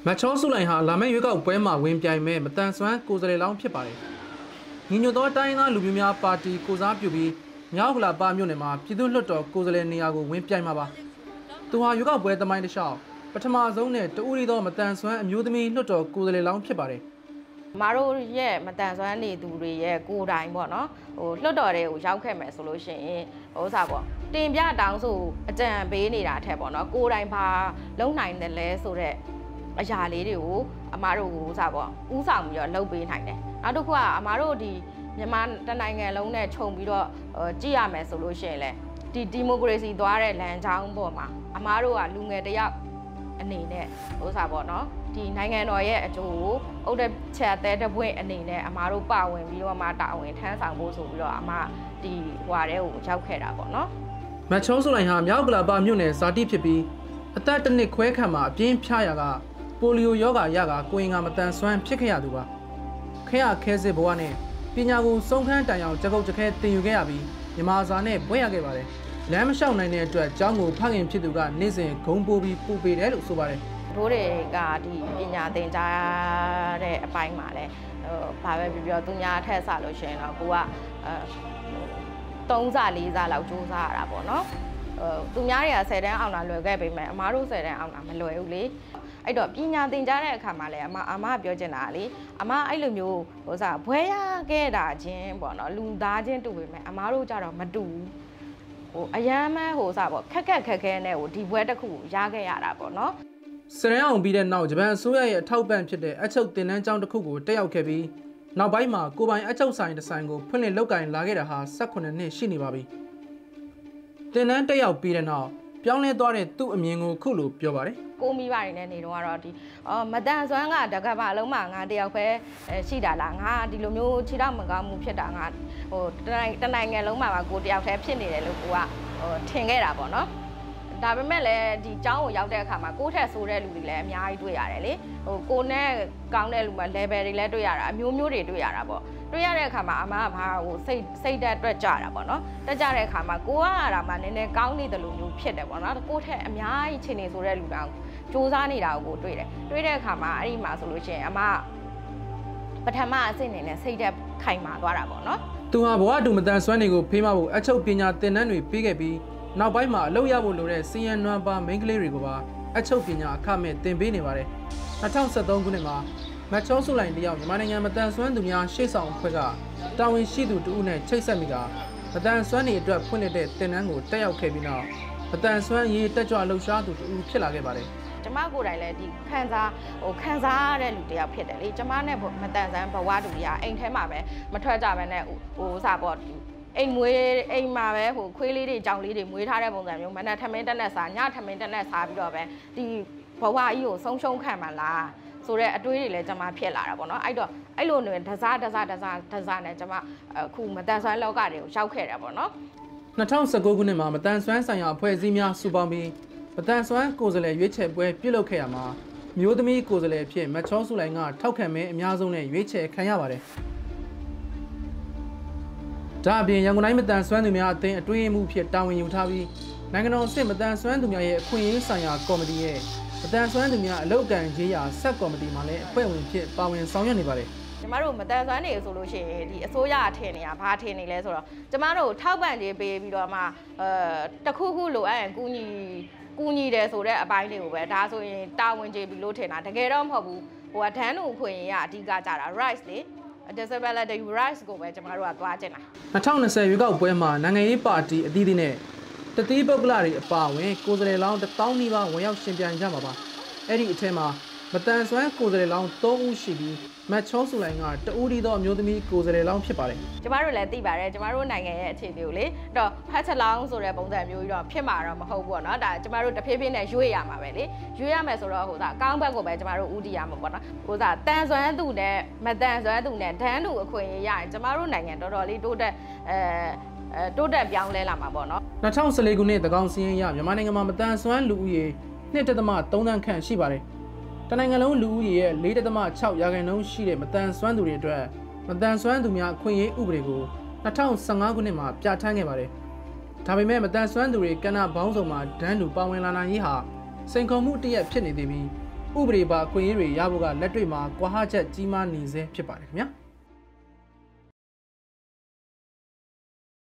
မချောစုလိုင်ဟာလာမယ့်ရွေးကောက်ပွဲမှာဝင်ပြိုင်မဲ့မတန်ဆွမ်းကိုယ်စားလှယ်လောင်းဖြစ်ပါတယ်။ညီညွတ်သောတိုင်းသားလူမျိုးများပါတီကိုစားပြုပြီးမြောက်ဥက္ကလာပမြို့နယ်မှာပြည်သူ့လွှတ်တော်ကိုယ်စားလှယ်နေရာကိုဝင်ပြိုင်မှာပါ။သူဟာရွေးကောက်ပွဲသမိုင်းတစ်လျှောက်ပထမဆုံးနဲ့တဦးရီသောမတန်ဆွမ်းအမျိုးသမီးလွှတ်တော်ကိုယ်စားလှယ်လောင်းဖြစ်ပါတယ်။မတို့ရဲ့မတန်ဆွမ်းနေသူတွေရဲ့ကိုယ်တိုင်ပေါ့နော်။လွှတ်တော်တွေကိုရောက်ခဲ့မယ်ဆိုလို့ရှိရင်တင်ပြတောင်းဆိုအကြံပေးနေတာထက်ပေါ့နော်ကိုယ်တိုင်ပါလုံနိုင်တယ်လဲဆိုတဲ့အရာလေးတွေကိုအမားတို့ဥဆောင်ပြီးတော့လုပ်ပေးနိုင်တယ်။နောက်တစ်ခုကအမားတို့ဒီမြန်မာနိုင်ငံလုံးနဲ့ခြုံပြီးတော့ကြည့်ရမယ်ဆိုလို့ရှိရင်လေဒီမိုကရေစီသွားတဲ့လမ်းကြောင်းပေါ်မှာအမားတို့ကလူငယ်တယောက်အနေနဲ့ဒီနိုင်ငံတော်ရဲ့အကျိုးကိုအုတ်တချက်တဲ့တပွင့်အနေနဲ့အမားတို့ပါဝင်ပြီးတော့မှတာဝန်ထမ်းဆောင်ဖို့ဆိုပြီးတော့အမားဒီဟွာတဲ့ကိုရောက်ခဲ့တာပေါ့နော်။မချောစုလိုင်ဟာမြောက်ဥက္ကလာပမြို့နယ်ဇာတိဖြစ်ပြီးအသက်တစ်နှစ်ခွဲခန့်မှာအပြင်းဖျားရာကပိုလီယိုရောဂါရကကိုရင်ကမတန်ဆွမ်းဖြစ်ခဲ့ရသူပါခရခဲစစ်ဘဝနဲ့ပညာကိုစုံခန်းတိုင်အောင်ကြကုတ်ကြခဲတင်ယူခဲ့ရပြီးမြန်မာစာနဲ့ဘွဲ့ရခဲ့ပါတယ်လမ်းမလျှောက်နိုင်တဲ့အတွက်ကျောင်းကိုဖခင်ဖြစ်သူကနေ့စဉ်ဂုံပိုးပြီးပူပေးတယ်လို့ဆိုပါတယ်ဘိုးတွေကဒီပညာသင်ကြားတဲ့အပိုင်းမှာလဲဘာပဲပြောသူများထက်ဆလို့ရှိရင်တော့ကိုက3 စား 4 စားလောက်စူးစမ်းရတာပေါ့နော်သူများတွေက10 တန်းအောင်တာလွယ်ခဲ့ပေမဲ့အမားတို့10 တန်းအောင်တာမလွယ်ဘူးလေအဲ့တော့ပညာသင်ကြားတဲ့အခါမှာလည်းအမပြောချင်တာလေအမအဲ့လိုမျိုးဘွဲရခဲ့တာချင်းပေါ့နော်လူသားချင်းတူပေမဲ့အမားတို့ကြတော့မတူဘူးအရန်မဲခက်ခဲနဲ့ဒီဘွဲတစ်ခုရခဲ့ရတာပေါ့နော်စရန်အောင်ပြီးတဲ့နောက်ဂျပန်အစိုးရရဲ့အထောက်ပံ့ဖြစ်တဲ့အချုပ်တင်တန်းကျောင်းတစ်ခုကိုတက်ရောက်ခဲ့ပြီးနောက်ပိုင်းမှာကိုပိုင်အချုပ်ဆိုင်တစ်ဆိုင်ကိုဖွင့်လှစ်လုပ်ကိုင်လာခဲ့တာဟာ18 နှစ်ရှိနေပါပြီတင်တန်းတက်ရောက်ပြီးတဲ့နောက်ပြောင်းလဲသွားတဲ့သူ့အမြင်ကိုခုလိုပြောပါတယ်ကိုမိဘတွေနဲ့နေတော့ဒီမတန်ဆွမ်းကတကဘာလုံးမှာငါတယောက်ပဲရှိတာလားငါဒီလိုမျိုးခြေထောက်မကောင်းမှုဖြစ်တာငါတနိုင်ငံလုံးမှာကိုတယောက်တည်းဖြစ်နေတယ်လို့ကိုကထင်ခဲ့တာပေါ့နော်ဒါပေမဲ့လည်းဒီကျောင်းကိုရောက်တဲ့အခါမှာကိုထက်ဆိုးတဲ့လူတွေလည်းအများကြီးတွေ့ရတယ်လေကိုနဲ့ကောင်းတဲ့လူမှာ level တွေလည်းတွေ့ရတာအမျိုးမျိုးတွေတွေ့ရတာပေါ့တွေ့ရတဲ့အခါမှာအမကဘာစိတ်တက်အတွက်ကြတာပေါ့နော်တက်ကြတဲ့အခါမှာကိုကအဲ့ဒါမှနည်းနည်းကောင်းနေတယ်လို့မျိုးဖြစ်တယ်ပေါ့နော်ကိုထက်အများကြီးချိန်နေဆိုတဲ့လူတောင်စူးစမ်းနေတာကိုတွေ့တယ်တွေ့တဲ့အခါမှာအဲ့ဒီမှာဆိုလို့ရှိရင်အမပထမအဆင့်နေနဲ့စိတ်တက်ခိုင်မာသွားတာပေါ့နော်သူဟာဘဝတူမတန်ဆွမ်းတွေကိုဖေးမဖို့အချုပ်ပညာသင်တန်းတွေပေးခဲ့ပြီးနောက်ပိုင်းမှာအလုပ်ရဖို့လိုတဲ့စီယန်နွမ်းပါမိန်းကလေးတွေကိုပါအချုပ်ပညာအခမဲ့သင်ပေးနေပါတယ်2013ခုနှစ်မှာမချောစုလိုင်တယောက်မြန်မာနိုင်ငံမတန်ဆွမ်းသူများရှေ့ဆောင်အဖွဲ့ကတာဝန်ရှိသူတဦးနဲ့ချိတ်ဆက်မိကမတန်ဆွမ်းတွေအတွက်ဖွင့်လှစ်တဲ့သင်တန်းကိုတက်ရောက်ခဲ့ပြီးနောက်မတန်ဆွမ်းရေးတက်ကြွလှုပ်ရှားသူတဦးဖြစ်လာခဲ့ပါတယ်ကျမကိုယ်တိုင်လည်းဒီခံစားရတဲ့လူတယောက်ဖြစ်တယ်လေကျမနဲ့မတန်ဆွမ်းဘဝတူကြီးအိမ်ထဲမှာပဲမထွက်ကြဘဲနဲ့အိမ်မှာပဲခွေးလေးတွေကြောင်လေးတွေမွေးထားတဲ့ပုံစံမျိုးမနက်ထမင်းတက်နဲ့စားညထမင်းတက်နဲ့စားပြီးတော့ပဲဒီဘဝကြီးကိုဆုံးရှုံးခံမှာလားဆိုတော့အတွေးတွေလည်းကျွန်မဖြစ်လာတာပေါ့နော်အဲ့လိုနဲ့တစားနဲ့ကျွန်မအခုမတန်ဆွမ်းလောကတွေကိုရောက်ခဲ့တာပေါ့နော် 2019ခုနှစ်မှာမတန်ဆွမ်းဆိုင်ရာအဖွဲ့အစည်းများစုပေါင်းပြီးမတန်ဆွမ်းကိုယ်စားလှယ်ရွေးချယ်ပွဲပြုလုပ်ခဲ့ရမှာမျိုးသမီးကိုယ်စားလှယ်အဖြစ်မချောစုလိုင်ကထောက်ခံမဲအများဆုံးနဲ့ရွေးချယ်ခံရပါတယ်ဒါအပြင်ရန်ကုန်တိုင်းမတန်ဆွမ်းသူများအသင်းအတွင်းမှုဖြစ်တာဝန်ယူထားပြီးနိုင်ငံတော်အဆင့်မတန်ဆွမ်းသူများရဲ့အခွင့်အရေးဆိုင်ရာကော်မတီရဲ့မတန်ဆွမ်းသူများအလုပ်အကံရေးရာဆက်ကော်မတီမှာလည်းအဖွဲ့ဝင်ဖြစ်ပါဝင်ဆောင်ရွက်နေပါတယ်ကျမတို့မတန်ဆွမ်းနေဆိုလို့ရှိရင်ဒီအစိုးရထင်နေတာဘာထင်နေလဲဆိုတော့ကျမတို့ထောက်ပံ့ကြေးပေးပြီးတော့မှတခုခုလိုအပ်ရင်ကူညီတယ်ဆိုတဲ့အပိုင်းတွေကိုပဲဒါဆိုရင်တာဝန်ကြေးပြီးလို့ထင်တာတကယ်တော့မဟုတ်ဘူးဒန်းတို့ခွင့်ရအဓိကကြတာ rights လေdisability rights ကိုပဲကျမတို့ကသွားကျင်တာ 2020ရွေးကောက်ပွဲမှာနိုင်ငံရေးပါတီအသီးသီးနဲ့တတိပုဂ္ဂလတွေအပါအဝင်ကိုယ်စားလှယ်လောင်း1000နီးပါးဝင်ရောက်ရှင်ပြိုင်ကြမှာပါအဲ့ဒီအထက်မှာမတန်ဆွမ်းကိုယ်စားလှယ်လောင်း3ဦးရှိပြီးမတ်ချောစုလိုင်ကတဦးဒီသောအမျိုးသမီးကိုယ်စားလှယ်လောင်းဖြစ်ပါတယ်ကျမတို့လည်းသိပါတယ်ကျမတို့နိုင်ငံရဲ့အခြေအနေကိုလေအဲ့တော့ဖတ်ချက်လောင်းဆိုတဲ့ပုံစံမျိုးကြီးတော့ဖြစ်မှာတော့မဟုတ်ဘူးပေါ့နော်ဒါကျမတို့တဖြည်းဖြည်းနဲ့ရွေ့ရမှာပဲလေရွေ့ရမယ်ဆိုတော့အကောင်းဘက်ကိုပဲကျမတို့ဦးတည်ရမှာပေါ့နော်တန်ဆွမ်းသူနဲ့မတန်ဆွမ်းသူနဲ့ဒန်းသူအခွင့်အရေးရရင်ကျမတို့နိုင်ငံတော်တော်လေးတိုးတက်ပြောင်းလဲလာမှာပေါ့နော် 2014ခုနှစ်သကောင်စီရင်ရမြန်မာနိုင်ငံမှာမတန်ဆွမ်းလူဦးရေ 2.3 သန်းခန့်ရှိပါတယ်တနိုင်ငံလုံးလူဦးရေရဲ့ 4.6 ရာခိုင်နှုန်းရှိတဲ့မတန်ဆွမ်းသူတွေအတွက်မတန်ဆွမ်းသူများအခွင့်အရေးဥပဒေကို2015ခုနှစ်မှာပြဋ္ဌာန်းခဲ့ပါတယ်။ဒါပေမဲ့မတန်ဆွမ်းသူတွေကဏ္ဍပေါင်းစုံမှာဒန်းတူပါဝင်လာနိုင်ရေးဟာစိန်ခေါ်မှုတစ်ရပ်ဖြစ်နေသေးပြီးဥပဒေပါအခွင့်အရေးတွေရဖို့ကလက်တွေ့မှာကွာဟချက်ကြီးမားနေစေဖြစ်ပါတယ်ခင်ဗျာ